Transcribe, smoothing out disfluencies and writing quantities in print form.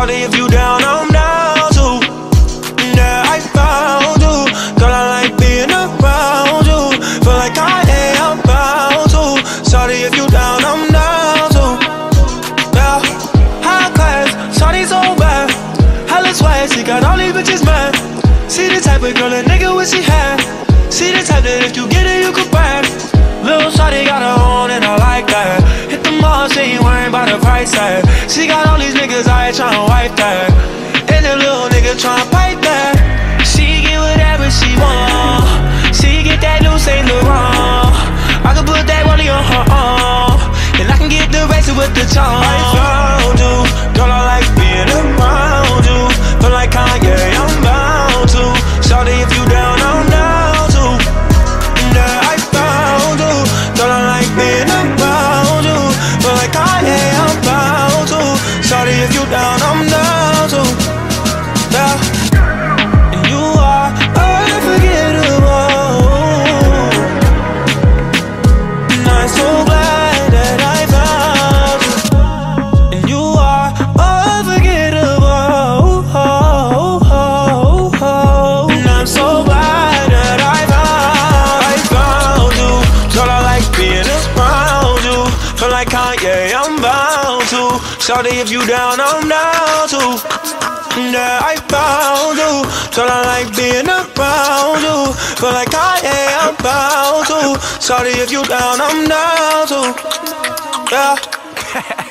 Shawty, if you down, I'm down too. Yeah, I found you. Girl, I like being around you. Feel like I am bound to. Shawty, if you down, I'm down too. Yeah, high class, shawty so bad. Hella swag, she got all these bitches mad. See the type of girl a nigga wish he had. See the type that if you get it, you could brag. Lil' shawty got her own and I like that. Hit the mall, she ain't worried about the price tag. She got all these niggas out here tryna wipe that. And the little nigga tryna pipe that. She get whatever she want. She get that new Saint Laurent. I can put that money on her arm, and I can get the rest with the charm. I found you, girl, I like being around you. Feel like Kanye, I'm bound to. Shawty, if you down, I'm down too. Yeah, I found you, girl, I like being around you. Feel like Kanye, I'm bound to. Shawty, if you down, I'm down too. Yeah, and you are unforgettable. And I'm so glad that I found you. And you are unforgettable. And I'm so glad that I found you. Girl, I like being around you. Feel like Kanye, I'm bound to. Shawty, if you down, I'm down too. Yeah, I found you. Girl, I like being around you. Feel like Kanye, I'm bound to. Shawty, if you down, I'm down too. Yeah.